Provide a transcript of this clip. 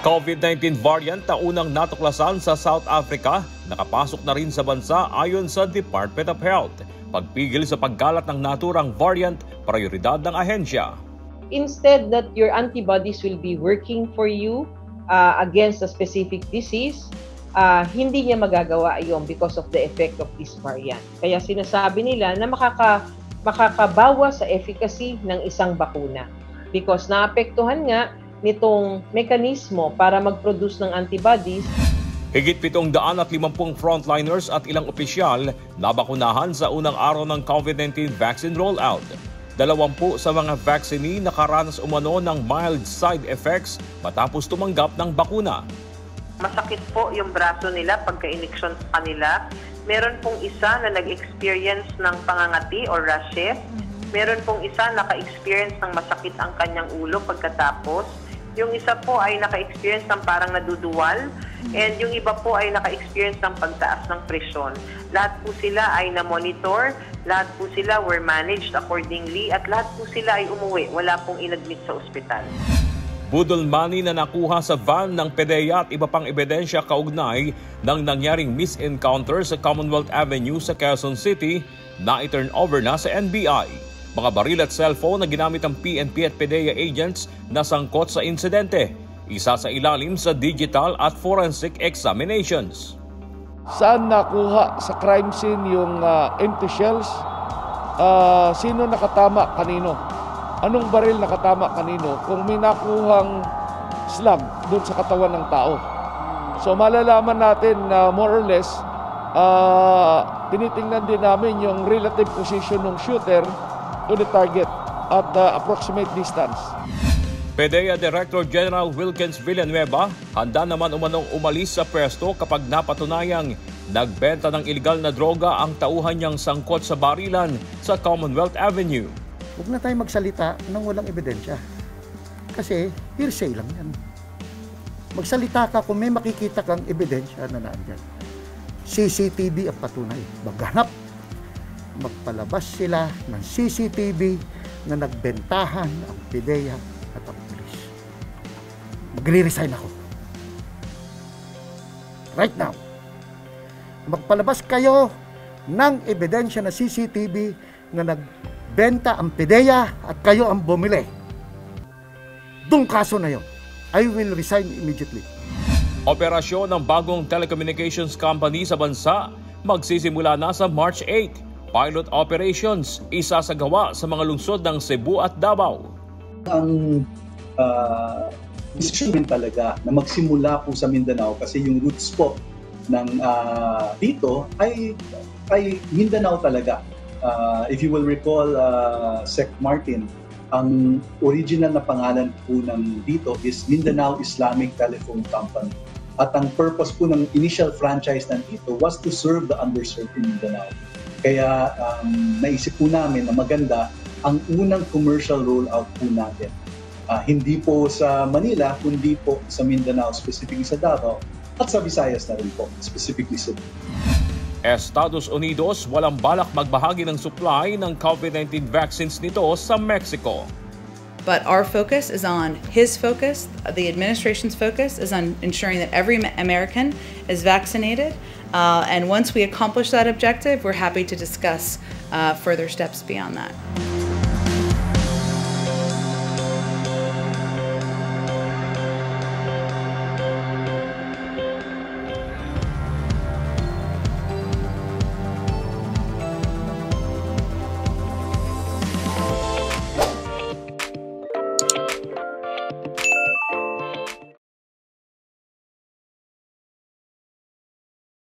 COVID-19 variant na unang natuklasan sa South Africa, nakapasok na rin sa bansa ayon sa Department of Health. Pagpigil sa pagkalat ng naturang variant, prioridad ng ahensya. Instead that your antibodies will be working for you against a specific disease, hindi niya magagawa iyon because of the effect of this variant. Kaya sinasabi nila na makakabawas sa efficacy ng isang bakuna because naapektuhan nga nitong mekanismo para mag-produce ng antibodies. Higit 750 frontliners at ilang opisyal nabakunahan sa unang araw ng COVID-19 vaccine rollout. 20 sa mga vaccinee nakaranas umano ng mild side effects matapos tumanggap ng bakuna. Masakit po yung braso nila pagka-iniksyon sa kanila. Meron pong isa na nag-experience ng pangangati or rashes. Meron pong isa naka-experience ng masakit ang kanyang ulo pagkatapos. Yung isa po ay naka-experience ng parang naduduwal. And yung iba po ay naka-experience ng pagtaas ng presyon. Lahat po sila ay na-monitor. Lahat po sila were managed accordingly. At lahat po sila ay umuwi. Wala pong inadmit sa ospital. Budol money na nakuha sa van ng PDEA at iba pang ebidensya kaugnay ng nangyaring misencounter sa Commonwealth Avenue sa Quezon City na i-turn over na sa NBI. Mga baril at cellphone na ginamit ng PNP at PDEA agents na sangkot sa insidente. Isa sa ilalim sa digital at forensic examinations. Saan nakuha sa crime scene yung empty shells? Sino nakatama kanino? Anong baril nakatama kanino? Kung may nakuhang slug doon sa katawan ng tao. So malalaman natin na more or less, tinitingnan din namin yung relative position ng shooter to the target at approximate distance. PDEA Director General Wilkins Villanueva handa naman umanong umalis sa pwesto kapag napatunayang nagbenta ng iligal na droga ang tauhan niyang sangkot sa barilan sa Commonwealth Avenue. Huwag na tayo magsalita ng walang ebidensya. Kasi hearsay lang yan. Magsalita ka kung may makikita kang ebidensya na nandyan. CCTV ang patunay. Maghanap. Magpalabas sila ng CCTV na nagbentahan ang PDEA at ang pulis. Magre-resign ako. Right now. Magpalabas kayo ng ebidensya na CCTV na nagbenta ang PDEA at kayo ang bumili. Dung kaso na yun. I will resign immediately. Operasyon ng bagong telecommunications company sa bansa magsisimula na sa March 8. Pilot operations, isasagawa sa mga lungsod ng Cebu at Davao. Ang decision talaga na magsimula po sa Mindanao kasi yung roots po ng dito ay Mindanao talaga. If you will recall, Sec Martin, ang original na pangalan po ng dito is Mindanao Islamic Telephone Company. At ang purpose po ng initial franchise ng dito was to serve the underserved in Mindanao. Kaya naisip po namin na maganda ang unang commercial rollout po natin. Hindi po sa Manila, kundi po sa Mindanao, specifically sa Davao, at sa Visayas na rin po, specifically sa Estados Unidos walang balak magbahagi ng supply ng COVID-19 vaccines nito sa Mexico. But our focus is on his focus, the administration's focus is on ensuring that every American is vaccinated. And once we accomplish that objective, we're happy to discuss further steps beyond that.